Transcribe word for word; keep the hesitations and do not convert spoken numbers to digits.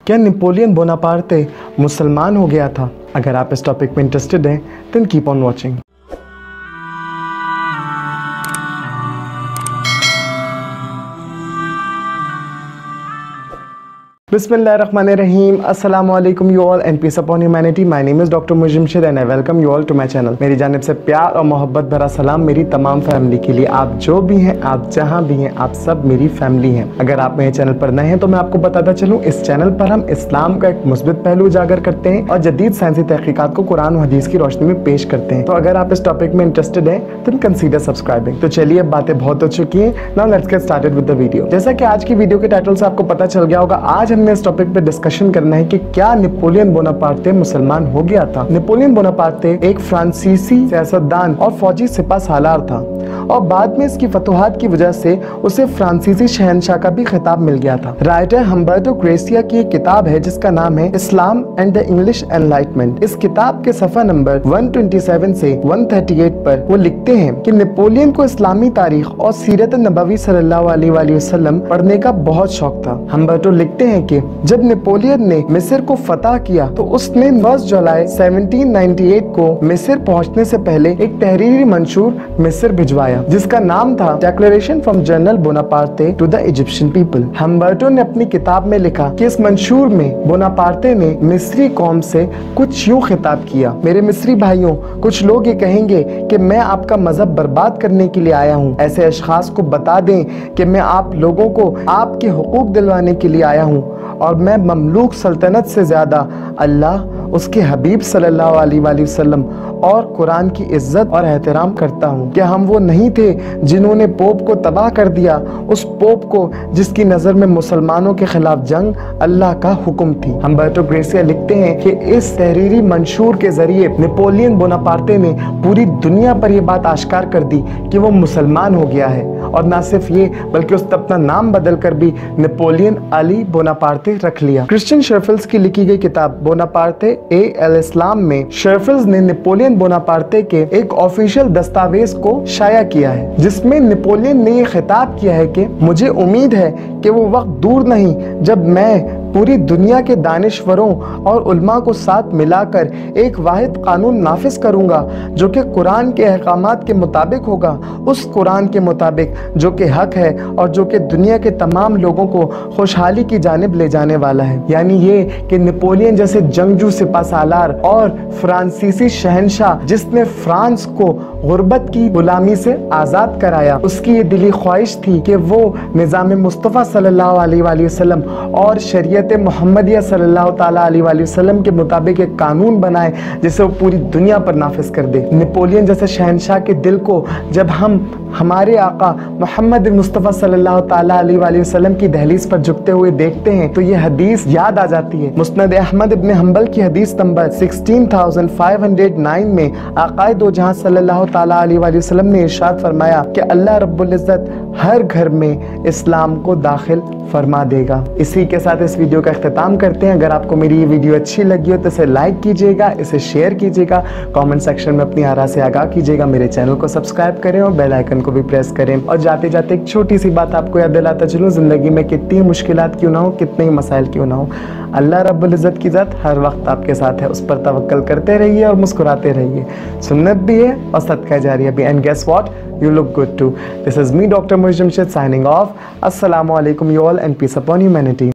क्या Napoleon Bonaparte मुसलमान हो गया था? अगर आप इस टॉपिक में इंटरेस्टेड हैं देन कीप ऑन वॉचिंग। बिस्मिल्लाहिर्रहमानिर्रहीम, अस्सलाम वालेकुम you all and peace upon humanity. My name is doctor Mujamshid and I welcome you all to my channel. मेरी जानिब से प्यार और मोहब्बत भरा सलाम मेरी तमाम फैमिली के लिए। आप जो भी हैं, आप जहां भी हैं, आप सब मेरी फैमिली हैं। अगर आप मेरे चैनल पर नए हैं तो मैं आपको बताता चलूँ, इस चैनल पर हम इस्लाम का एक मुस्बित पहलू उजागर करते हैं और जदीद साइंसी तहकीकात को कुरान और हदीस की रोशनी में पेश करते हैं। तो अगर आप इस टॉपिक में इंटरेस्टेड हैं तो कंसीडर सब्सक्राइबिंग। तो चलिए, अब बातें बहुत हो चुकी हैं, now let's get started with the video. जैसा कि आज की वीडियो के टाइटल से आपको पता चल गया होगा, आज हमने इस टॉपिक पे डिस्कशन करना है कि क्या नेपोलियन बोनापार्टे मुसलमान हो गया था। नेपोलियन बोनापार्टे एक फ्रांसीसी सियासतदान और फौजी सिपा सालार था और बाद में इसकी फतुहात की वजह से उसे फ्रांसीसी शहनशाह का भी खिताब मिल गया था। राइटर हम्बर्टो ग्रेसिया की एक किताब है जिसका नाम है Islam and the English enlightenment. इस किताब के सफा नंबर एक सौ सत्ताईस से एक सौ अड़तीस पर वो लिखते हैं कि नेपोलियन को इस्लामी तारीख और सीरत नबवी सल्लल्लाहु अलैहि वसल्लम पढ़ने का बहुत शौक था। हम्बर्टो लिखते हैं कि जब नेपोलियन ने मिस्र को फतह किया तो उसने फर्स्ट जुलाई सत्रह सौ अट्ठानवे को मिस्र पहुंचने से पहले एक तहरीरी मंशूर मिस्र भिजवाया जिसका नाम था declaration from general Bonaparte to the Egyptian people. Humberto ने अपनी किताब में लिखा कि इस मंशूर में बोनापार्टे ने मिस्री कौम से कुछ यूं खिताब किया, मेरे मिस्री भाइयों, कुछ लोग ये कहेंगे कि मैं आपका मजहब बर्बाद करने के लिए आया हूँ। ऐसे अशखास को बता दें कि मैं आप लोगों को आपके हुकूक दिलवाने के लिए आया हूँ और मैं ममलूक सल्तनत से ज्यादा अल्लाह, उसके हबीब सल्लल्लाहु अलैहि वसल्लम और कुरान की इज्जत और एहतराम करता हूँ। क्या हम वो नहीं थे जिन्होंने पोप को तबाह कर दिया, उस पोप को जिसकी नज़र में मुसलमानों के खिलाफ जंग अल्लाह का हुक्म थी। हम्बर्टो ग्रेसिया लिखते हैं कि इस तहरीरी मंशूर के जरिए नेपोलियन बोनापार्टे ने पूरी दुनिया पर यह बात आश्कार कर दी कि वो मुसलमान हो गया है और ना सिर्फ ये बल्कि उसने अपना नाम बदल कर भी नेपोलियन अली बोनापार्टे रख लिया। क्रिश्चियन शर्फिल्स की लिखी गई किताब बोनापार्टे ए अल इस्लाम में शर्फिल्स ने नेपोलियन बोनापार्टे के एक ऑफिशियल दस्तावेज को शाया किया है जिसमें नेपोलियन ने यह खिताब किया है कि मुझे उम्मीद है कि वो वक्त दूर नहीं जब मैं पूरी दुनिया के दानिश्वरों और उलमा को साथ मिलाकर एक वाहिद कानून नाफिज करूंगा जो कि कुरान के अहकामात के मुताबिक होगा, उस कुरान के मुताबिक जो कि हक है और जो कि दुनिया के तमाम लोगों को खुशहाली की जानिब ले जाने वाला है। यानी ये कि नेपोलियन जैसे जंगजू सिपा सालार और फ्रांसीसी शहनशाह जिसने फ्रांस को गुर्बत की गुलामी से आज़ाद कराया, उसकी ये दिली ख्वाहिश थी कि वो निज़ाम मुस्तफ़ा सल्लल्लाहु अलैहि वसल्लम और शरीयत मोहम्मदिया सल्लल्लाहु ताला अलैहि वसल्लम के मुताबिक एक कानून बनाए जिसे वो पूरी दुनिया पर नाफिज कर दे। नेपोलियन जैसे शहनशाह के दिल को जब हम हमारे आका मोहम्मद मुस्तफ़ा सल्लल्लाहु ताला अलैहि वसल्लम की दहलीज पर झुकते हुए देखते हैं तो ये हदीस याद आ जाती है। मुस्नद अहमद इब्न हम्बल की हदीस नंबर सोलह हज़ार पाँच सौ नौ में आकाए दो जहां सल्लल्लाहु ताला अलैहि वसल्लम ने इरशाद फरमाया कि अल्लाह रब्बुल इज़्ज़त हर घर में इस्लाम को दाखिल फरमा देगा। इसी के साथ इस वीडियो का इख्तिताम करते हैं। अगर आपको मेरी ये वीडियो अच्छी लगी हो तो इसे लाइक कीजिएगा, इसे शेयर कीजिएगा, कमेंट सेक्शन में अपनी आरा से आगाह कीजिएगा, मेरे चैनल को सब्सक्राइब करें और बेल आइकन को भी प्रेस करें। और जाते जाते एक छोटी सी बात आपको याद दिलाता चलूँ, जिंदगी में कितनी मुश्किलात क्यों ना हो, कितने ही मसाइल क्यों ना हो, अल्लाह रब्बुल इज़्ज़त की ज़ात हर वक्त आपके साथ है। उस पर तवक्कल करते रहिए और मुस्कुराते रहिए। सुन्नत भी है और सदका जारिया भी। And guess what, you look good too. This is me, Doctor Mujamshid, signing off. Assalamu alaikum you all and peace upon humanity.